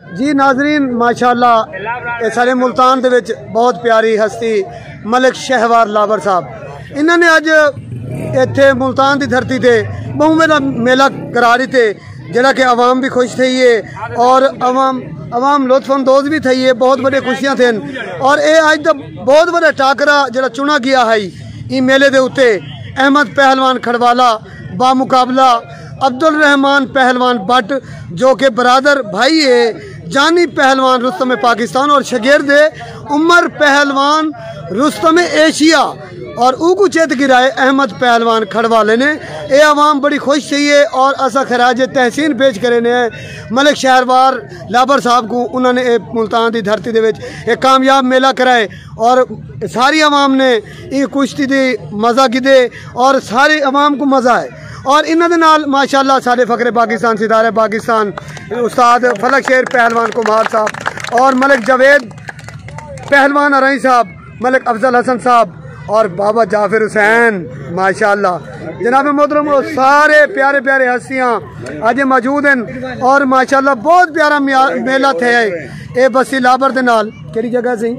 जी नाजरीन माशाअल्लाह ये सारे मुल्तान दे विच बहुत प्यारी हस्ती मलिक शहवार लाबर साहब इन्होंने अज इत्थे मुल्तान की धरती से बहु मेला करा रही थे जरा कि आवाम भी खुश थी है और आवाम लुत्फअंदोज भी थी है। बहुत बड़ी खुशियां थे और ये अज का बहुत बड़ा टाकरा जरा चुना गया है इस मेले के उत्ते अहमद पहलवान खड़वाला बामुकाबला अब्दुल रहमान पहलवान बट जो कि बरादर भाई है जानी पहलवान रुस्तम पाकिस्तान और शगिर्द उमर पहलवान रुस्तम एशिया और ऊकू चेत गिराए अहमद पहलवान खड़वाले ने ये आवाम बड़ी खुश चाहिए और असा खराज तहसीन पेश करे ने मलिक शहरवार लाबर साहब को उन्होंने मुल्तान की धरती दे विच एक कामयाब मेला कराए और सारी आवाम ने ये कुश्ती दी मज़ा गिदे और सारी आवाम को मज़ा आए और इन्होंने नाल माशाअल्लाह सारे फ़खरे पाकिस्तान सितारे पाकिस्तान उस्ताद फलक शेर पहलवान कुमार साहब और मलिक जावेद पहलवान अरई साहब मलिक अफजल हसन साहब और बाबा जाफिर हुसैन माशाअल्लाह जनाब मोहतरम सारे प्यारे प्यारे हस्तियाँ आज मौजूद हैं और माशाअल्लाह बहुत प्यारा मेला थे ये बसी लाबर दे नाल केड़ी जगह से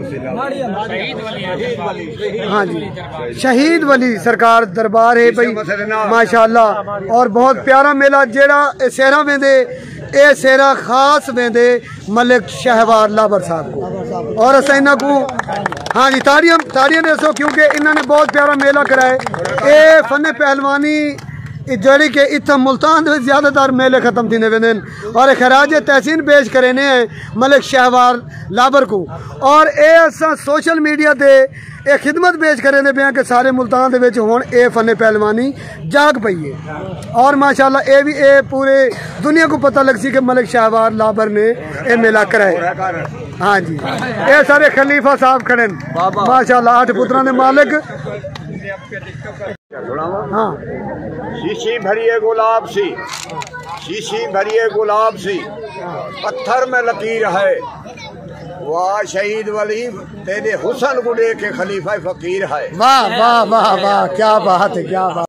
हाँ जी शहीद वली सरकार दरबार है भाई माशाअल्लाह और बहुत प्यारा मेला जेड़ा सेरा वेंदे ये सेरा खास वेंदे मलिक शहवार लाबर साहब को और अस इन्हों को हाँ जी ताड़ियां दसो क्योंकि इन्होंने बहुत प्यारा मेला कराए ये फन पहलवानी जड़ी के इतना मुल्तान में ज़्यादातर मेले ख़त्म थी वेंदे और खराज तहसीन पेश करे ने मलिक शहवार लाबर को और ये असा सोशल मीडिया ते ये खिदमत पेश करे पे कि सारे मुल्तान दे विच हुण ये फन पहलवानी जाग पई है और माशाअल्लाह ये भी ये पूरे दुनिया को पता लग सी कि मलिक शहवार लाबर ने ये मेला कराए। हाँ जी ये सारे खलीफा साहब खड़े माशाअल्लाह 8 पुत्रां दे मालिक। हाँ शीशी भरिए गुलाब सी शीशी भरिए गुलाब सी पत्थर में लकीर है वाह शहीद वली तेरे हुसन को देख के खलीफा फकीर है। वाह वाह वाह वाह क्या बात है क्या बात।